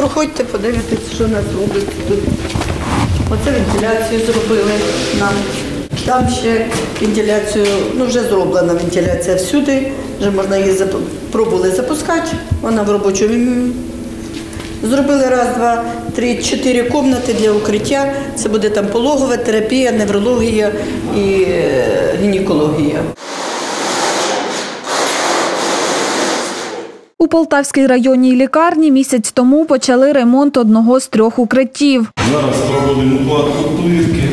Проходьте, подивитесь, що у нас робиться тут. Оце вентиляцію зробили нам. Там ще вентиляцію, вже зроблена вентиляція всюди. Вже можна її пробували запускати. Вона в робочому. Зробили 1, 2, 3, 4 кімнати для укриття. Це буде там пологова терапія, неврологія і гінекологія. У Полтавській районній лікарні місяць тому почали ремонт одного з 3 укриттів. Зараз проводимо укладку плитки.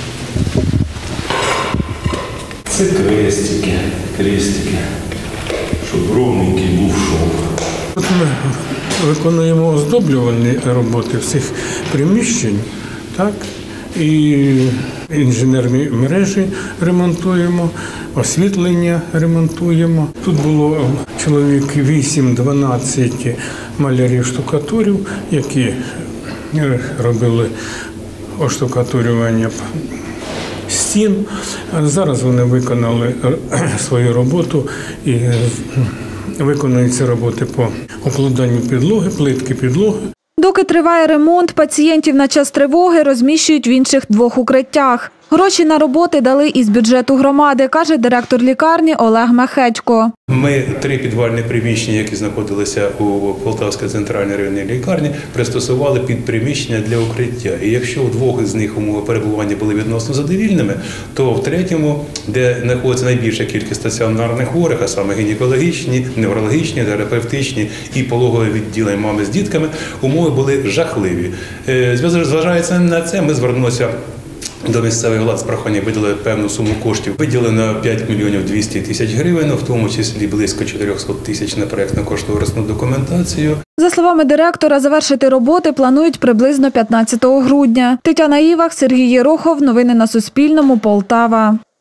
Це крестики, щоб ровненький був шов. Тут ми виконуємо оздоблювальні роботи всіх приміщень, так? І інженерні мережі ремонтуємо, освітлення ремонтуємо. Тут було чоловік 8-12 малярів-штукатурів, які робили оштукатурювання стін. Зараз вони виконали свою роботу і виконуються роботи по укладанню підлоги, плитки підлоги. Доки триває ремонт, пацієнтів на час тривоги розміщують в інших 2 укриттях. Гроші на роботи дали із бюджету громади, каже директор лікарні Олег Мехечко. Ми 3 підвальні приміщення, які знаходилися у Полтавській центральній районній лікарні, пристосували під приміщення для укриття. І якщо у 2 з них умови перебування були відносно задовільними, то в 3-му, де знаходиться найбільша кількість стаціонарних хворих, а саме гінекологічні, неврологічні, терапевтичні і пологове відділення мами з дітками, умови були жахливі. Зважаючи на це, ми звернулися до місцевих влад з проханням виділили певну суму коштів. Виділено 5 мільйонів 200 тисяч гривень, в тому числі близько 400 тисяч на проєктно-кошторисну документацію. За словами директора, завершити роботи планують приблизно 15 грудня. Тетяна Івах, Сергій Єрохов. Новини на Суспільному. Полтава.